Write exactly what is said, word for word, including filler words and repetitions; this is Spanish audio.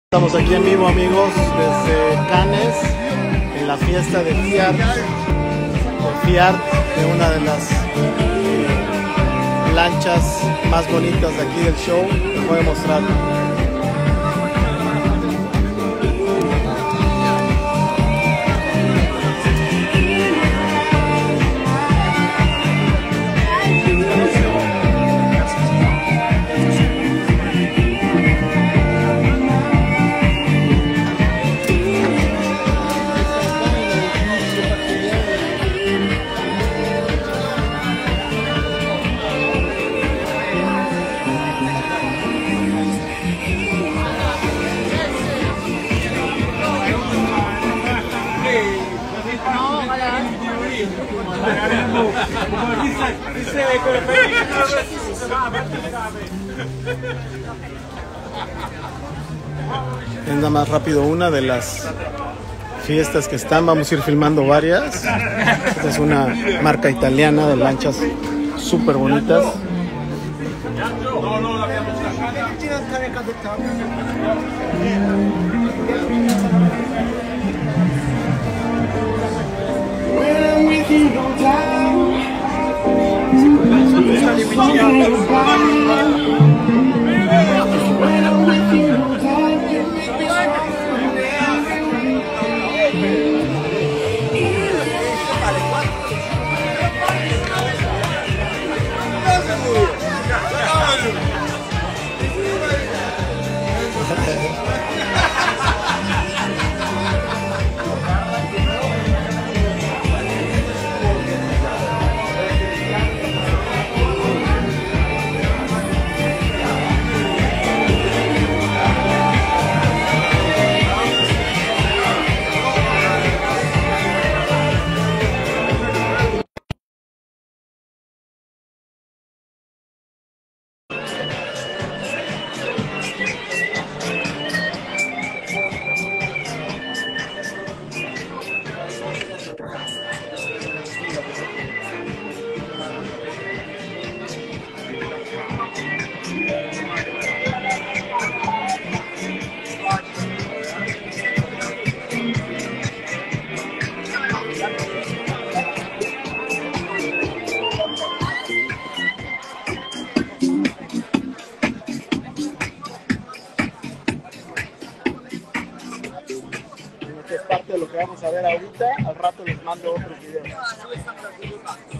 Estamos aquí en vivo, amigos, desde Cannes, en la fiesta de Fiat, de Fiat, de una de las eh, lanchas más bonitas de aquí del show. Les voy a mostrar. Es nada más rápido una de las fiestas que están. Vamos a ir filmando varias. Esta es una marca italiana de lanchas súper bonitas. Es parte de lo que vamos a ver ahorita. Al rato les mando otros videos.